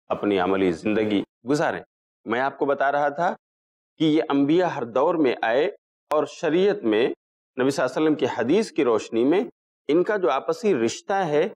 اپنی عملی زندگی گزاریں۔ میں آپ کو بتا رہا تھا کہ یہ انبیاء ہر دور میں آئے اور شریعت میں نبی صلی اللہ علیہ وسلم کی حدیث کی روشنی میں ان کا جو آپسی رشتہ ہے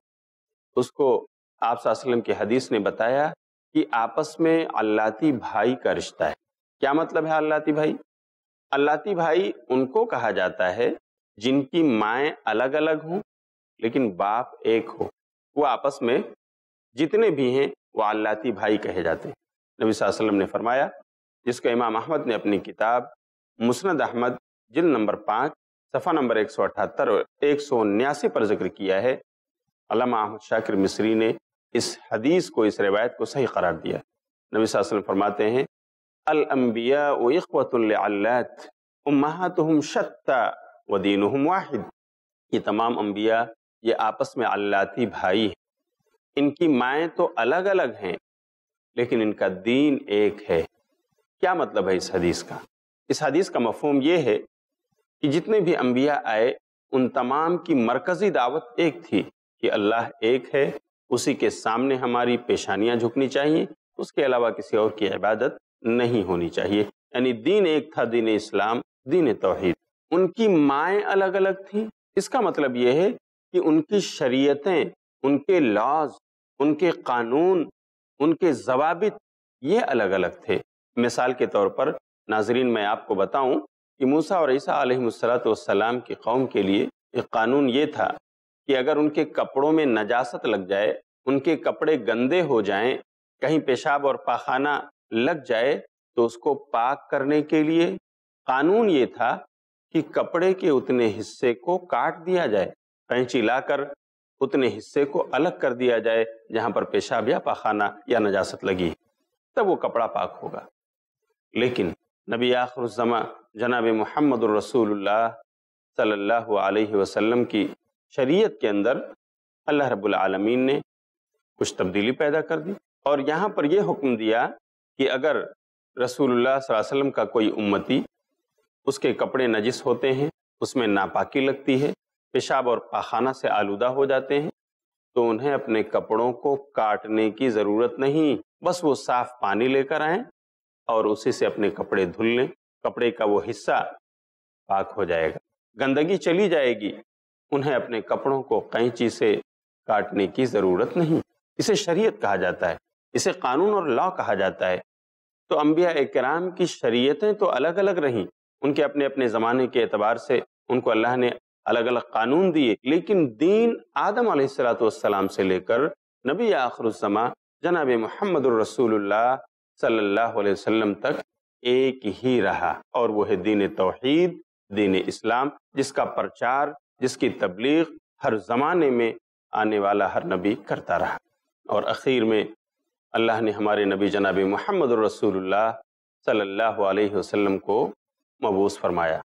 اس کو آپ صلی اللہ علیہ وسلم کی حدیث نے بتایا کہ آپس میں علاتی بھائی کا رشتہ ہے۔ کیا مطلب ہے علاتی بھائی؟ علاتی بھائی ان کو کہا جاتا ہے جن کی مائیں الگ الگ ہوں لیکن باپ ایک ہو، وہ آپس میں جتنے بھی ہیں وہ علاتی بھائی کہے جاتے ہیں۔ نبی صلی اللہ علیہ وسلم نے فرمایا، جس کو امام احمد نے اپنی کتاب مسند احمد جلد نمبر 5 صفحہ نمبر 178 اور 179 پر ذکر کیا ہے، علامہ احمد شاکر مصری نے اس حدیث کو، اس روایت کو صحیح قرار دیا۔ نبی صلی اللہ علیہ وسلم فرماتے ہیں، الانبیاء اخوۃ لعلات امہاتہم شتیٰ ودینہم واحد۔ یہ تمام انبیاء یہ آپس میں علاتی بھائی ہیں، ان کی مائیں تو الگ الگ ہیں لیکن ان کا دین ایک ہے۔ کیا مطلب ہے اس حدیث کا؟ اس حدیث کا مفہوم یہ ہے کہ جتنے بھی انبیاء آئے ان تمام کی مرکزی دعوت ایک تھی کہ اللہ ایک ہے، اسی کے سامنے ہماری پیشانیاں جھکنی چاہیے، اس کے علاوہ کسی اور کی عبادت نہیں ہونی چاہیے، یعنی دین ایک تھا، دین اسلام، دین توحید۔ ان کی مائیں الگ الگ تھیں، اس کا مطلب یہ ہے کہ ان کی شریعتیں، ان کے لاز، ان کے قانون، ان کے ضوابط یہ الگ الگ تھے۔ مثال کے طور پر ناظرین میں آپ کو بتاؤں کہ موسیٰ اور عیسیٰ علیہ السلام کی قوم کے لیے ایک قانون یہ تھا کہ اگر ان کے کپڑوں میں نجاست لگ جائے، ان کے کپڑے گندے ہو جائیں، کہیں پیشاب اور پاخانہ لگ جائے تو اس کو پاک کرنے کے لیے قانون یہ تھا کہ کپڑے کے اتنے حصے کو کاٹ دیا جائے، قینچی لا کر اتنے حصے کو الگ کر دیا جائے جہاں پر پیشاب یا پاخانہ یا نجاست لگی، تب وہ کپڑا پاک ہوگا۔ لیکن نبی آخر الزماں جناب محمد الرسول اللہ صلی اللہ علیہ وسلم کی شریعت کے اندر اللہ رب العالمین نے کچھ تبدیلی پیدا کر دی اور یہاں پر یہ حکم دیا کہ اگر رسول اللہ صلی اللہ علیہ وسلم کا کوئی امتی، اس کے کپڑے نجس ہوتے ہیں، اس میں ناپاکی لگتی ہے، پیشاب اور پاخانہ سے آلودہ ہو جاتے ہیں، تو انہیں اپنے کپڑوں کو کاٹنے کی ضرورت نہیں، بس وہ صاف پانی لے کر آئیں اور اسی سے اپنے کپڑے دھل لیں، کپڑے کا وہ حصہ پاک ہو جائے گا، گندگی چلی جائے گی، انہیں اپنے کپڑوں کو قینچی سے کاٹنے کی ضرورت نہیں۔ اسے شریعت کہا جاتا ہے، اسے قانون اور لا کہا جاتا ہے۔ تو انبیاء کرام کی شریعتیں تو الگ الگ رہیں، ان کے اپنے اپنے زمانے کے اعتبار سے ان کو اللہ نے الگ الگ قانون دیے، لیکن دین آدم علیہ السلام سے لے کر نبی آخر الزماں جناب محمد الرسول اللہ صلی اللہ علیہ وسلم تک ایک ہی رہا، اور وہ ہے دین توحید، دین اسلام، جس کا پرچار، جس کی تبلیغ ہر زمانے میں آنے والا ہر نبی کرتا رہا، اور اخیر میں اللہ نے ہمارے نبی جناب محمد الرسول اللہ صلی اللہ علیہ وسلم کو مبعوث فرمایا۔